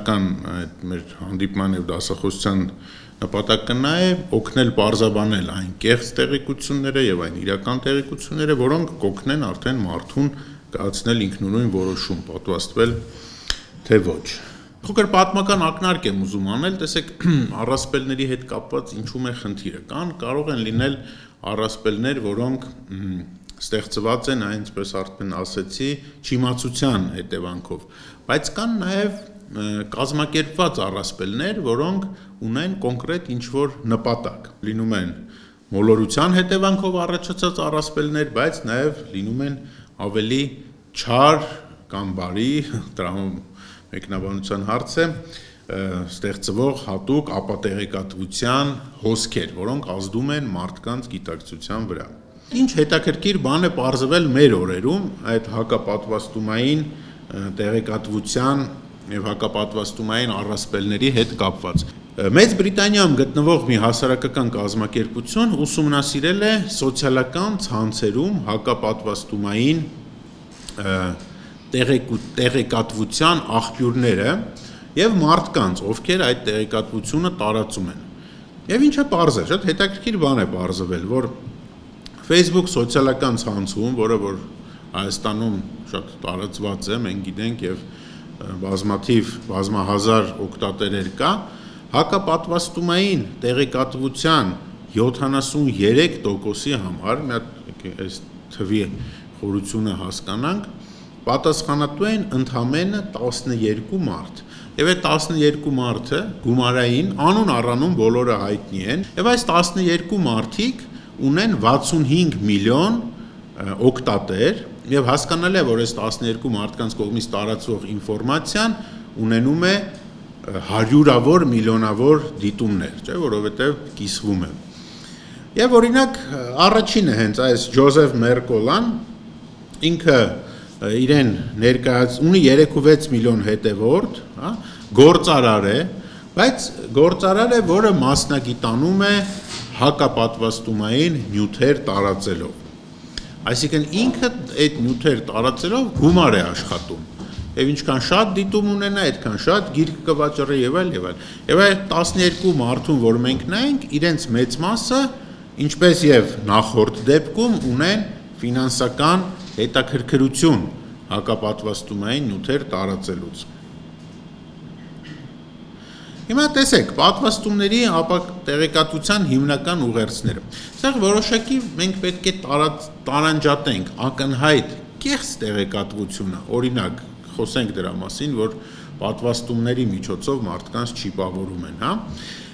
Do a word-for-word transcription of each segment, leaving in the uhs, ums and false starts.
հիմնական այդ մեր հանդիպման եւ դասախոսության նպատակը նա է օգնել բարձաբանել այն կեղծ տեղեկությունները եւ այն իրական տեղեկությունները, որոնք կօգնեն արդեն մարդուն կայացնել ինքնուրույն որոշում, պատվաստվել թե ոչ։ Փոքր պատմական ակնարկ եմ ուզում անել, տեսեք, առասպելների հետ կապված ինչու՞մ է խնդիրը։ Կան կարող են լինել առասպելներ, որոնք ստեղծված են, այնպես արդեն ասեցի, չիմացության հետևանքով, բայց կան նաև կազմակերպված առասպելներ, որոնք ունեն կոնկրետ ինչ-որ նպատակ, լինում են մոլորության հետևանքով առաջացած առասպելներ, բայց նաև լինում են ավելի չար կամ բարի, դրա մեկնաբանության հարց է, ստեղծվող հատուկ ապատեղեկատվության հոսքեր, որոնք ազդում են մարդկանց գիտակցության վրա։ Ինչ հետաքրքիր բան է պարզվել մեր օրերում այդ հակապատվաստումային տեղեկատվության եւ հակապատվաստումային առասպելների հետ կապված։ Մեծ Բրիտանիայում գտնվող մի հասարակական կազմակերպություն ուսումնասիրել է սոցիալական ցանցերում հակապատվաստումային տեղեկատվության աղբյուրները եւ մարդկանց, ովքեր այդ տեղեկատվությունը տարածում են։ Եվ ինչը պարզ է, շատ հետաքրքիր բան է պարզվել, որ Facebook սոցիալական ցանցում, որը որ Հայաստանում շատ տարածված է, մենք գիտենք եւ բազմաթիվ բազմահազար օգտատերեր կա, հակապատվաստումային տեղեկատվության յոթանասուներեք տոկոսի համար, մի հատ այս թվի խորությունը հասկանանք, պատասխանատու են ընդամենը տասնյոթ մարդ։ Եվ այդ տասնյոթ մարդը գումարային անուն առանուն բոլորը հայտնի են, եւ այս տասնյոթ մարդիկ ունեն վաթսունհինգ միլիոն օգտատեր, եւ հասկանալի է, որ այս տասնյոթ մարդկանց կողմից տարածվող ինֆորմացիան ունենում է հարյուրավոր միլիոնավոր դիտումներ, չէ՞, որովհետեւ կիսվում է։ Եվ օրինակ առաջինը հենց այս Ջոզեֆ Մերկոլան, ինքը իրեն ներկայաց ունի երեքուվեց միլիոն հետևորդ, հա, գործարար է, բայց գործարար է, որը մասնագիտանում է հակապատվաստումային նյութեր տարածելով։ Այսինքն ինքը այդ նյութեր տարածելով գումար է աշխատում։ Եվ ինչքան շատ դիտում ունենա, այդքան շատ գիրք կվաճառի եւ այլ եւ այլ։ Եվ այդ տասնյոթ մարդուն, որ մենք նայենք, իրենց մեծ մասը, ինչպես եւ նախորդ դեպքում, ունեն ֆինանսական հետաքրքրություն հակապատվաստումային նյութեր տարածելուց։ Հիմա տեսեք, պատվաստումների տեղեկատվության հիմնական ուղերձները։ Սա որոշակի մենք պետք է տարանջատենք ակնհայտ կեղծ տեղեկատվությունը, օրինակ, խոսենք դրա մասին, որ պատվաստումների միջոցով մարդկանց չիպավորում են, հա։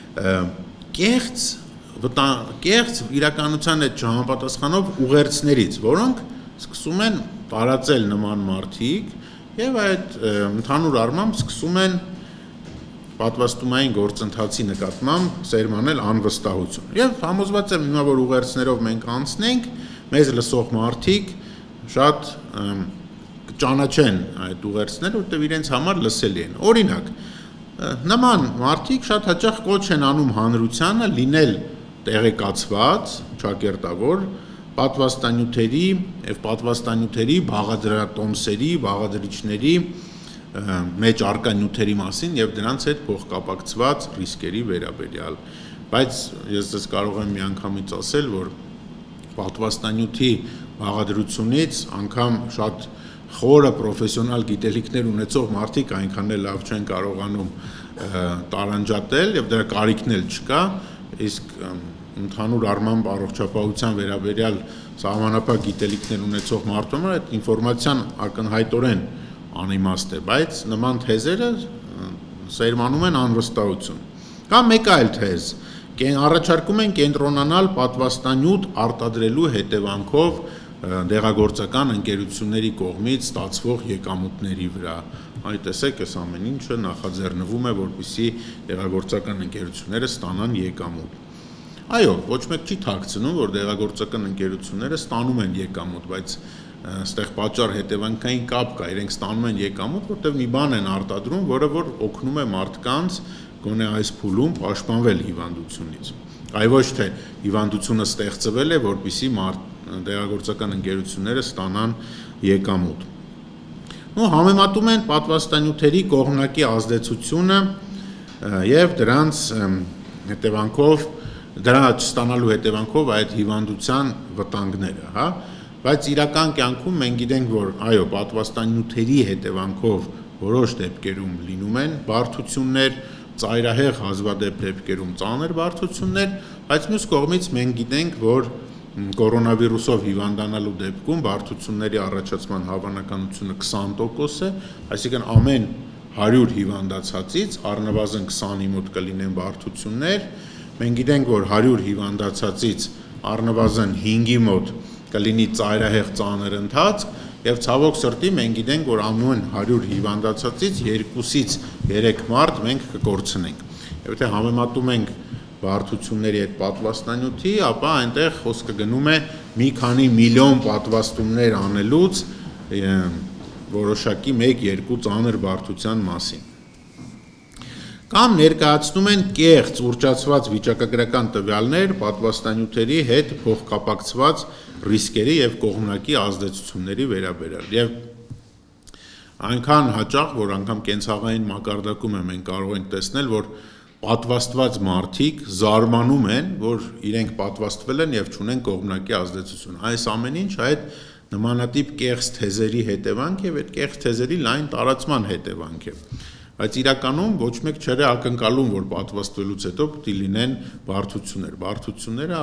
Կեղծ, կեղծ իրականության հետ չհամապատասխանող ուղերձներից, որոնք սկսում են տարածել նման մարդիկ եւ այդ ընդհանուր առմամբ սկսում են պատվաստումային գործընթացի նկատմամբ սերմանել անվստահություն։ Եվ համոզված եմ հիմա, որ ուղերձներով մենք անցնենք, մեզ լսող մարդիկ շատ կճանաչեն այդ ուղերձները, որտեղ իրենց համար լսելի են։ Օրինակ, նման մարդիկ շատ հաճախ կոչ են անում հանրությանը լինել տեղեկացված, ճակերտավոր պատվաստանյութերի եւ պատվաստանյութերի բաղադրատոմսերի, բաղադրիչների մեջ առկա նյութերի մասին եւ դրանց հետ փոխկապակցված ռիսկերի վերաբերյալ, բայց ես դες կարող եմ միանգամից ասել, որ պատվաստանյութի բաղադրությունից անգամ շատ խորը պրոֆեսիոնալ գիտելիքներ ունեցող մարդիկ այնքան էլ լավ չեն կարողանում տարանջատել եւ դրա կարիքն էլ չկա, իսկ ընդհանուր առմամբ առողջապահության վերաբերյալ սահմանափակ գիտելիքներ ունեցող մարդու համար այդ ինֆորմացիան ակնհայտորեն անիմաստ է, բայց նման թեզերը սերմանում են անվստահություն։ Կամ մեկ այլ թեզ, առաջարկում են կենտրոնանալ պատվաստանյութ արտադրելու հետևանքով դեղագործական ընկերությունների կողմից ստացվող եկամուտների վրա։ Այ տեսեք, այս ամեն ինչը նախաձեռնվում է, որպեսզի դեղագործական ընկերությունները ստանան եկամուտ։ Այո, ոչ մեկ չի թաքցնում, որ դեղագործական ընկերությունները ստանում են եկամուտ, բայց այստեղ պատճառ հետևանքային կապ կա, իրենք ստանում են եկամուտ, որտեղ մի բան են արտադրում, որը որ օգնում է մարդկանց գոնե այս փուլում պաշտպանվել հիվանդությունից։ Այ ոչ թե հիվանդությունը ստեղծվել է, որպեսզի դեղագործական ընկերությունները ստանան եկամուտ։ ու համեմատում են պատվաստանյութերի կողմնակի ազդեցությունը եւ դրանց հետևանքով դրա չստանալու հետևանքով այդ հիվանդության վտանգները, հա, բայց իրական կյանքում մենք գիտենք, որ այո, պատվաստանյութերի հետևանքով որոշ դեպքերում լինում են բարդություններ, ծայրահեղ հազվադեպ դեպքերում ծանր բարդություններ, բայց մյուս կողմից մենք գիտենք, որ կորոնավիրուսով հիվանդանալու դեպքում բարդությունների առաջացման հավանականությունը քսան տոկոս է, այսինքն ամեն հարյուր հիվանդացածից առնվազն քսանի մոտ կլինեն բարդություններ, մենք գիտենք, որ հարյուր հիվանդացածից առնվազն հինգի մոտ կլինի ծայրահեղ ծանր ընթացք, եւ ցավոք սրտի մենք գիտենք, որ ամեն հարյուր հիվանդացածից երկուսից երեք մարդ մենք կկորցնենք։ Եվ եթե համեմատում ենք բարդությունների այդ պատվաստանյութի, ապա այնտեղ խոսքը գնում է մի քանի միլիոն պատվաստումներ անելուց որոշակի մեկ-երկու ծանր բարդության մասին։ Կամ ներկայացնում են կեղծ ուռճացված վիճակագրական տվյալներ պատվաստանյութերի հետ փոխկապակցված ռիսկերի եւ կողմնակի ազդեցությունների վերաբերյալ։ Եվ այնքան հաճախ, որ անգամ կենցաղային մակարդակում է մենք կարող ենք տեսնել, որ պատվաստված մարդիկ զարմանում են, որ իրենք պատվաստվել են եւ չունեն կողմնակի ազդեցություն։ Այս ամեն ինչ այդ նմանատիպ կեղծ թեզերի հետևանք եւ այդ կեղծ թեզերի լայն տարածման հետևանք է։ Բայց իրականում ոչ մեկ չէր ակնկալում, որ պատվաստվելուց հետո պիտի լինեն բարդություններ։ Բարդությունները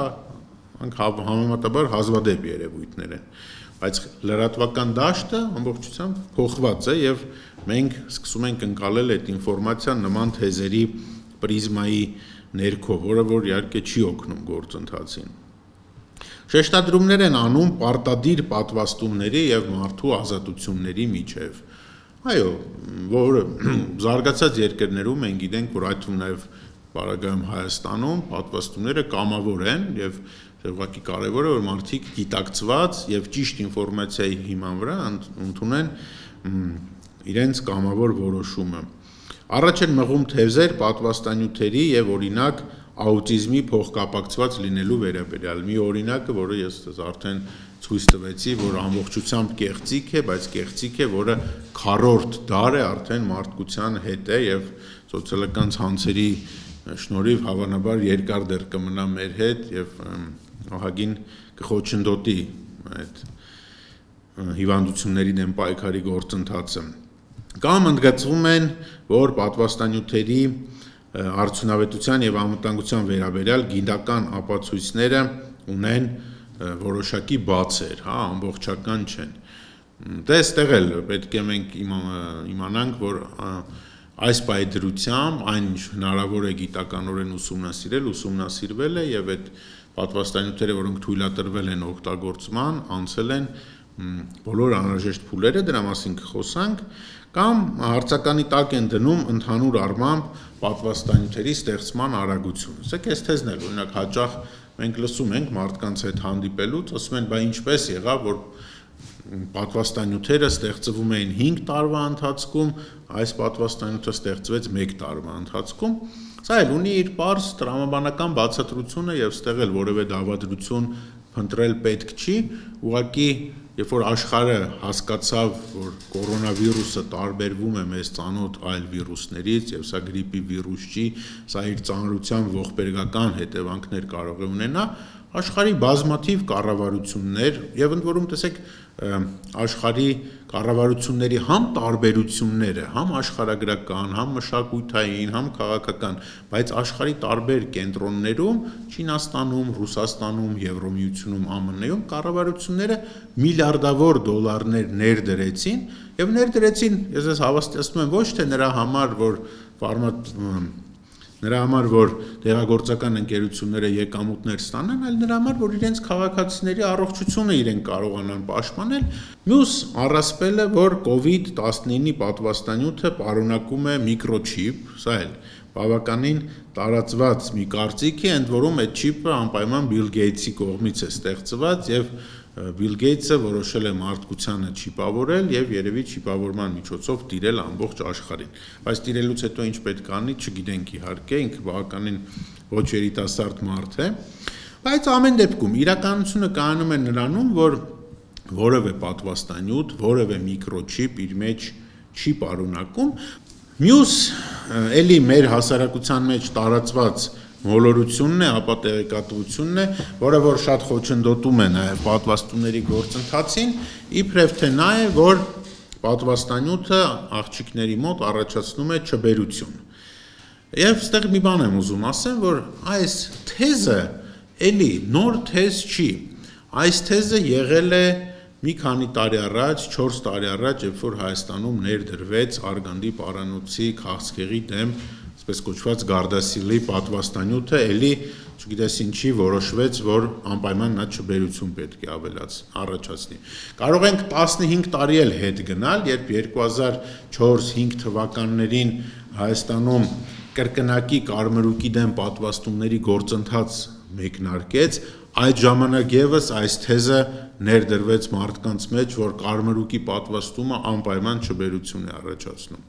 համեմատաբար հազվադեպ երևույթներ են։ Բայց լրատվական դաշտը ամբողջությամբ փոխված է եւ մենք սկսում ենք ընկալել այդ ինֆորմացիան նման թեզերի պրիզմայի ներքո, որը որ իհարկե չի օգնում գործընթացին։ Շեշտադրումներ են անում պարտադիր պատվաստումների եւ մարդու ազատությունների միջև։ Այո, որ զարգացած երկրներում մենք գիտենք, որ այդ թվում նաեւ Պարագայում Հայաստանում պատվաստումները կամավոր են եւ ուղղակի կարեւոր է, որ մարդիկ գիտակցված եւ ճիշտ ինֆորմացիայի հիման վրա ընդունեն իրենց կամավոր որոշումը։ Առաջ են մղում թեզեր պատվաստանյութերի եւ օրինակ աուտիզմի փոխկապակցված լինելու վերաբերյալ։ Մի օրինակը, որը ես արդեն ցույց տվեցի, որ ամբողջությամբ կեղծիք է, բայց կեղծիք է, որը քառորդ դար է արդեն մարդկության հետ է եւ սոցիալական ցանցերի շնորհիվ հավանաբար երկար դեռ կմնա մեր հետ եւ ահագին կխոչընդոտի այդ հիվանդությունների դեմ պայքարի գործընթացը։ Կամ ընդգծվում են, որ պատվաստանյութերի արդյունավետության եւ անվտանգության վերաբերյալ գիտական ապացույցները ունեն որոշակի բացեր, հա, ամբողջական չեն։ Դե այստեղ էլ պետք է մենք իմանանք, որ այս պայդրությամբ այն ինչ հնարավոր է գիտականորեն ուսումնասիրել, ուսումնասիրվել է եւ այդ պատվաստանյութերը, որոնք թույլատրվել են օգտագործման, անցել են բոլոր անհրաժեշտ փուլերը, դրա մասին կխոսանք, կամ հարցականի տակ են դնում ընդհանուր առմամբ պատվաստանյութերի ստեղծման արագությունը։ Ասեք, այս թեզն էլ օրինակ հաճախ մենք լսում ենք մարդկանց հետ հանդիպելուց, ասում են, բա ինչպես եղավ, որ պատվաստանյութերը ստեղծվում էին հինգ տարվա ընթացքում, այս պատվաստանյութը ստեղծվեց մեկ տարվա ընթացքում։ Սա էլ ունի իր պարզ տրամաբանական բացատրությունը եւ ստեղ էլ որևէ դավադրություն փնտրել պետք չի, ուղղակի երբ որ աշխարհը հասկացավ, որ կորոնավիրուսը տարբերվում է մեզ ծանոթ այլ վիրուսներից եւ սա գրիպի վիրուս չի, սա իր ծանրության ողբերգական հետևանքներ կարող է ունենա, աշխարհի բազմաթիվ կառավարություններ եւ ընդ որում տեսեք աշխարհի կառավարությունների համ տարբերությունները, համ աշխարհագրական, համ մշակութային, համ քաղաքական, բայց աշխարհի տարբեր կենտրոններում, Չինաստանում, Ռուսաստանում, Եվրոմիությունում, Α M N-ում կառավարությունները միլիարդավոր դոլարներ ներդրեցին եւ ներդրեցին, ես ես հավաստիացնում եմ, ոչ թե նրա համար, որ ֆարմատ Նրա համար, որ դեղագործական ընկերությունները եկամուտներ ստանան, այլ նրա համար, որ իրենց քաղաքացիների առողջությունը իրենք կարողանան պաշտպանել։ Մյուս առասպելը, որ կովիդ տասնինի պատվաստանյութը պարունակում է միկրոչիպ, սա էլ բավականին տարածված մի կարծիք է, ընդ որում այդ չիպը անպայման Բիլ Գեյթսի կողմից է ստեղծված եւ Բիլ Գեյթսը որոշել է մարդկությանը չիպավորել եւ երևի չիպավորման միջոցով տիրել ամբողջ աշխարհին։ Բայց տիրելուց հետո ինչ պետք է անի, չգիտենք իհարկե, ինքը բավականին ոչ երիտասարդ մարդ է, բայց ամեն դեպքում իրականությունը կայանում է նրանում, որ որևէ պատվաստանյութ, որևէ միկրոչիպ իր մեջ չի պարունակում։ Մյուս էլի մեր հասարակության մեջ տարածված մոլորությունն է, ապա տեղեկատվությունն է, որը որ շատ խոչընդոտում է նաև պատվաստումների գործընթացին, իբրև թե նա է, որ պատվաստանյութը աղջիկների մոտ առաջացնում է չբերություն։ Եվ ստեղ մի բան եմ ուզում ասեմ, որ այս թեզը էլի նոր թեզ չի։ Այս թեզը եղել է մի քանի տարի առաջ, չորս տարի առաջ, երբ որ Հայաստանում ներդրվեց Արգանդի պարանոցի քաղցկեղի դեմ, այսպես կոչված Գարդասիլի պատվաստանյութը, էլի, չգիտես ինչի որոշվեց, որ անպայման նա չբերություն պետք է ավելաց առաջացնի։ Կարող ենք տասնհինգ տարի էլ հետ գնալ, երբ երկու հազար չորս հինգ թվականներին Հայաստանում կրկնակի կարմրուկի դեմ պատվաստումների գործընթաց մեկնարկեց, այդ ժամանակ ևս այս թեզը ներդրվեց մարդկանց մեջ, որ կարմրուկի պատվաստումը անպայման չբերություն է առաջացնում։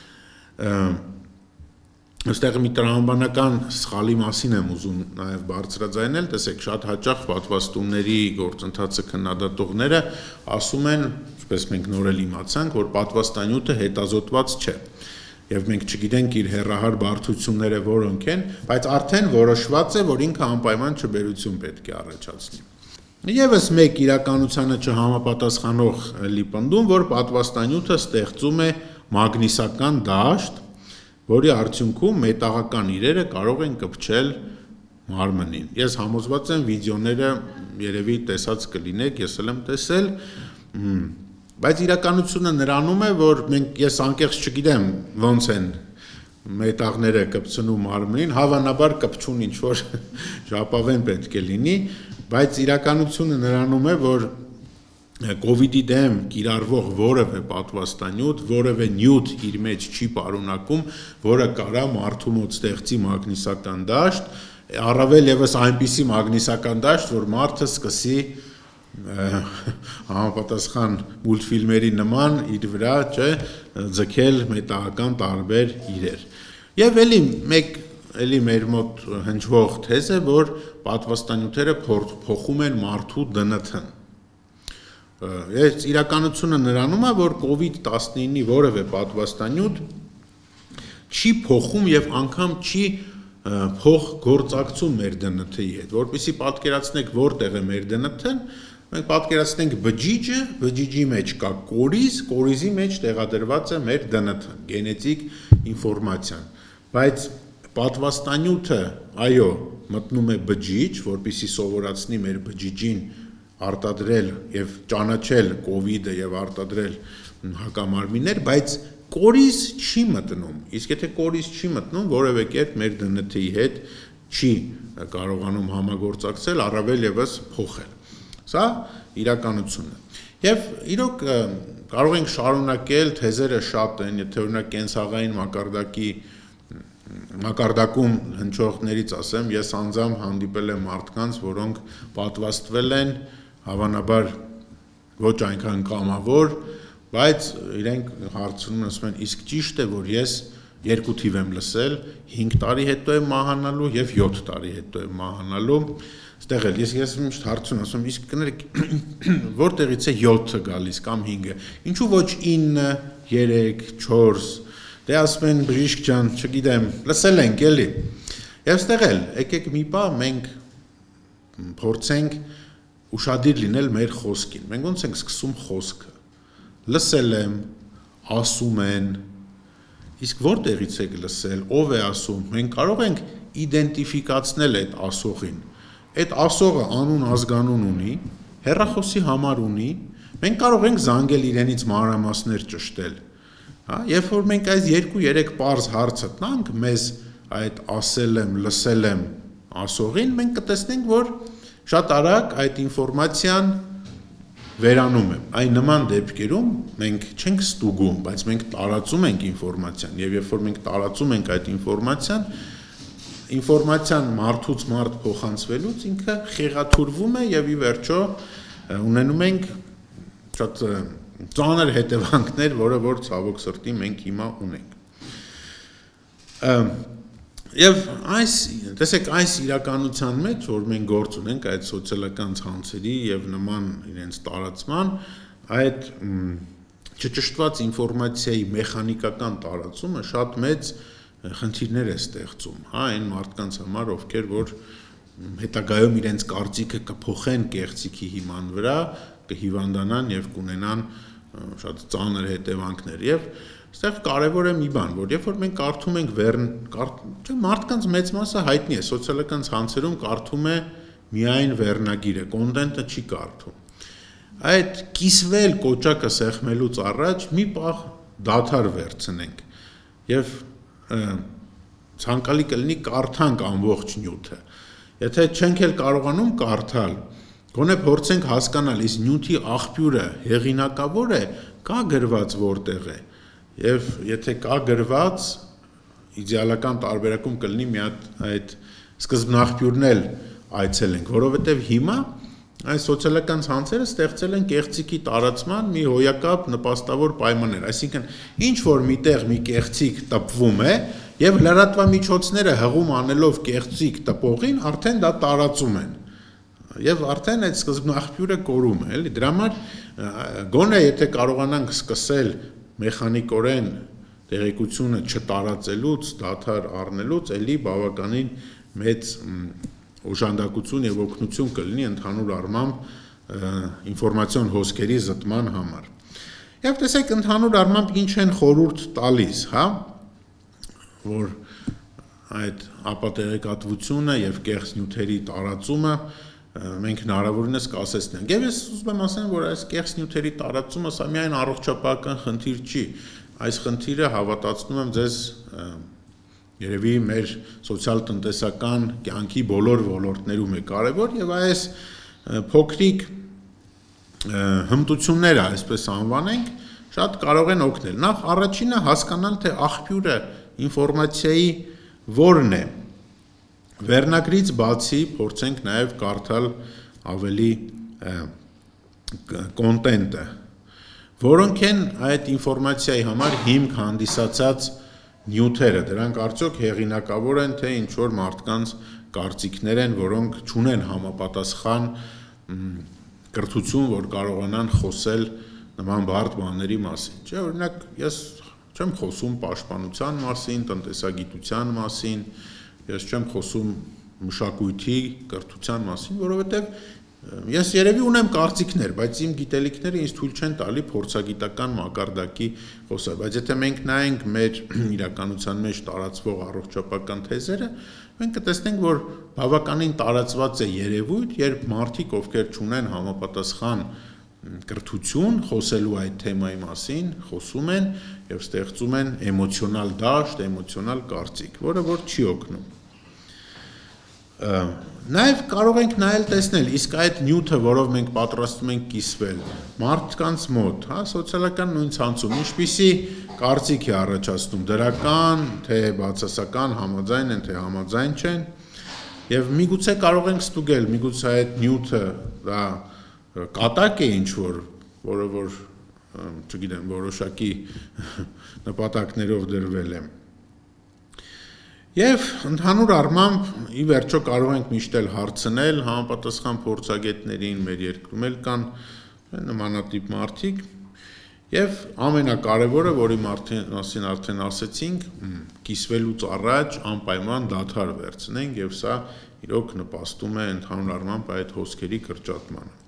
Այստեղ մի տրամաբանական սխալի մասին եմ ուզում նաև բարձրաձայնել, տեսեք, շատ հաճախ պատվաստումների գործընթացը քննադատողները ասում են, ինչպես մենք նոր էլ իմացանք, որ պատվաստանյութը հետազոտված չէ։ Եվ մենք չգիտենք իր հեռահար բարդությունները որոնք են, բայց արդեն որոշված է, որ ինքը անպայման չբերություն պետք է առաջացնի։ Եվս մեկ իրականությանը չհամապատասխանող լիպնդում, որ պատվաստանյութը ստեղծում է մագնիսական դաշտ, որի արդյունքում մետաղական իրերը կարող են կպչել մարմնին։ Ես համոզված եմ վիդեոները երևի տեսած կլինեք, ես էլ եմ տեսել, բայց իրականությունը նրանում է, որ մենք ես անկեղծ չգիտեմ ոնց են մետաղները կպցնում մարմնին, հավանաբար կպչուն ինչ որ ժապավեն պետք է լինի, բայց իրականությունը նրանում է, որ Կովիդի դեմ կիրառվող որևէ պատվաստանյութ, որևէ նյութ իր մեջ չի պարունակում, որը կարա մարդու մոտ ստեղծի մագնիսական դաշտ, առավել ևս այնպիսի մագնիսական դաշտ, որ մարդը սկսի համապատասխան մուլտֆիլմերի նման իր վրա չէ ձգել մետաղական տարբեր իրեր։ Եվ էլի մեկ էլի մեր մոտ հնչվող թեզ է, որ պատվաստանյութերը փոխում են մարդու դը են թ-ն։ Ես իրականությունը նրանում է, որ կովիդ տասնինի որևէ պատվաստանյութ չի փոխում եւ անգամ չի փոխ գործակցում մեր դը են թ-ի հետ, որպեսզի պատկերացնեք որտեղ է մեր դը են թ-ն, մենք պատկերացնենք բջիջը, բջիջի մեջ կա կորիզ, կորիզի մեջ տեղադրված է մեր դը են թ-ն, գենետիկ ինֆորմացիան, բայց պատվաստանյութը, այո, մտնում է բջիջ, որպեսզի սովորացնի մեր բջիջին արտադրել եւ ճանաչել կովիդը եւ արտադրել հակամարմիններ, բայց կորիզ չի մտնում։ Իսկ եթե կորիզ չի մտնում, որևէ կերպ մեր դը են թ-ի հետ չի կարողանում համագործակցել, առավել ևս փոխել։ Սա իրականությունն է։ Եվ իրոք կարող ենք շարունակել, թեզերը շատ են, եթե օրինակ կենցաղային մակարդակի մակարդակում հնչողներից ասեմ, ես անձամբ հանդիպել եմ մարդկանց, որոնք պատվաստվել են, հավանաբար ոչ այնքան կամավոր, բայց իրենք հարցնում են, ասում են, իսկ ճիշտ է, որ ես երկու թիվ եմ լսել, հինգ տարի հետո եմ մահանալու եւ յոթ տարի հետո եմ մահանալու, ստեղ էլ ես ես միշտ հարցում ասում, իսկ կներեք, որտեղից է յոթը գալիս կամ հինգը, ինչու ոչ ինը, երեք, չորս, դե ասում են բժիշկ ջան, չգիտեմ, լսել ենք էլի։ Եվ ստեղ էլ, եկեք մի բա մենք փորձենք ուշադիր լինել մեր խոսքին։ Մենք ոնց ենք սկսում խոսքը։ Լսել եմ, ասում են, իսկ որտեղից եք լսել, ով է ասում, մենք կարող ենք իդենտիֆիկացնել այդ ասողին։ Այդ ասողը անուն ազգանուն ունի, հեռախոսի համար ունի, մենք կարող ենք զանգել իրենից մանրամասներ ճշտել։ Հա, երբ որ մենք այս երկու երեք պարզ հարցը տանք մեզ այդ ասել եմ, լսել եմ ասողին, մենք կտեսնենք, որ շատ արագ այդ ինֆորմացիան վերանում է։ Այն նման դեպքերում մենք չենք ստուգում, բայց մենք տարածում ենք ինֆորմացիան, եւ երբ որ մենք տարածում ենք այդ ինֆորմացիան, ինֆորմացիան մարդուց մարդ փոխանցվելուց ինքը խեղաթյուրվում է եւ ի վերջո ունենում ենք շատ ծանր հետևանքներ, որը որ ցավոք սրտի մենք հիմա ունենք։ Եվ այս, տեսեք, այս իրականության մեջ, որ մենք գործ ունենք այդ սոցիալական ցանցերի եւ նման իրենց տարածման, այդ չճշտված ինֆորմացիայի մեխանիկական տարածումը շատ մեծ խնդիրներ է ստեղծում, հա, այն մարդկանց համար, ովքեր որ հետագայում իրենց կարծիքը կփոխեն կեղծիքի հիման վրա, կհիվանդանան եւ կունենան շատ ծանր հետևանքներ եւ այստեղ կարևոր է մի բան, որ երբ որ մենք կարդում ենք Վեռն, մարդկանց մեծ մասը հայտնի է, սոցիալական ցանցերում կարդում է միայն վերնագիրը, կոնտենտը չի կարդում։ Այդ կիսվել կոճակը սեղմելուց առաջ մի պահ դադար վերցնենք եւ ցանկալի կլինի կարդանք ամբողջ նյութը։ Եթե չենք էլ կարողանում կարդալ, գոնե փորձենք հասկանալ, իսկ նյութի աղբյուրը հեղինակավոր է, կա գրված որտեղ է։ Եվ եթե կա գրված, իդեալական տարբերակում կլինի մի հատ այդ սկզբնաղբյուրն էլ այցելենք, որովհետև հիմա այս սոցիալական ցանցերը ստեղծել են կեղծիքի տարածման մի հոյակապ նպաստավոր պայմաններ, այսինքն ինչ որ միտեղ մի կեղծիք տպվում է եւ լրատվամիջոցները հղում անելով կեղծիք տպողին արդեն դա տարածում են։ Եվ արդեն այդ սկզբնաղբյուրը կորում է, էլի դրա համար գոնե եթե կարողանանք սկսել մեխանիկորեն տեղեկությունը չտարածելուց, դադար առնելուց, էլի բավականին մեծ օժանդակություն եւ օգնություն կլինի ընդհանուր առմամբ ինֆորմացիոն հոսքերի զտման համար։ Եվ տեսեք ընդհանուր առմամբ ինչ են խորհուրդ տալիս, հա, որ այդ ապատեղեկատվությունը եւ կեղծ նյութերի տարածումը մենք հնարավորինս կասեցնենք։ Եվ ես ուզում եմ ասեմ, որ այս կեղծ նյութերի տարածումը սա միայն առողջապահական խնդիր չի, այս խնդիրը հավատացնում եմ ձեզ երևի մեր սոցիալ-տնտեսական կյանքի բոլոր ոլորտներում է կարևոր եւ այս փոքրիկ հմտությունները, այսպես անվանենք, շատ կարող են օգնել։ Նախ առաջինը հասկանալ, թե աղբյուրը ինֆորմացիայի որն է։ Վերնագրից բացի փորձենք նաև կարդալ ավելի կոնտենտը, որոնք են այդ ինֆորմացիայի համար հիմք հանդիսացած նյութերը, դրանք արդյոք հեղինակավոր են, թե ինչ որ մարդկանց կարծիքներ են, որոնք չունեն համապատասխան կրթություն, որ կարողանան խոսել նման բարդ բաների մասին։ Չէ, օրինակ, ես չեմ խոսում պաշտպանության մասին, տնտեսագիտության մասին, ես չեմ խոսում մշակույթի, կրթության մասին, որովհետև ես երևի ունեմ կարծիքներ, բայց իմ գիտելիքները ինձ թույլ չեն տալի փորձագիտական մակարդակի խոսալ, բայց եթե մենք նայենք մեր իրականության մեջ տարածվող առողջապահական թեզերը, մենք կտեսնենք, որ բավականին տարածված է երևույթ, երբ մարդիկ, ովքեր չունեն համապատասխան կրթություն, խոսելու այդ թեմայի մասին, խոսում են եւ ստեղծում են էմոցիոնալ դաշտ, էմոցիոնալ կարծիք, որը որ չի օգնում։ Նաև կարող ենք նայել տեսնել, իսկ այդ նյութը, որով մենք պատրաստում ենք կիսվել, մարդկանց մոտ, հա, սոցիալական նույն ցանցում, ինչպիսի կարծիք է առաջացնում, դրական, թե բացասական, համաձայն են, թե համաձայն չեն, եւ միգուցե կարող ենք ստուգել, միգուցե այդ նյութը դա կատակ է ինչ որ, որը որ, չգիտեմ, որոշակի նպատակներով դրվել է։ Եվ ընդհանուր առմամբ ի վերջո կարող ենք միշտ էլ հարցնել համապատասխան փորձագետներին, մեր երկրում էլ կան նմանատիպ մարդիկ, եւ ամենակարևորը, որի մասին արդեն ասեցինք, կիսվելուց առաջ անպայման դադար վերցնենք եւ սա իրոք նպաստում է ընդհանուր առմամբ այդ հոսքերի կրճատմանը։